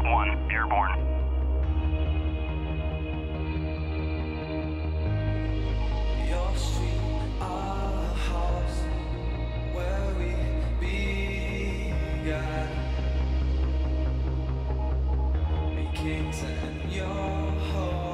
1, airborne. Your street, our house, where we began. Be kings and your home.